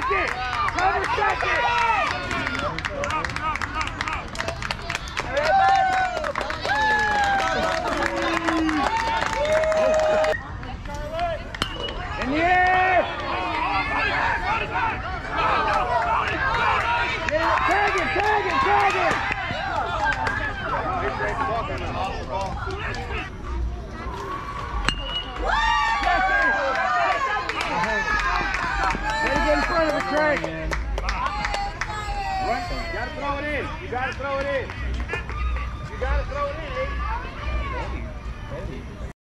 second! Cover second! In the air! Tag him! Tag him! Tag him! Get in front of the Craig. Right. You gotta throw it in. You gotta throw it in. You gotta throw it in, Aiden.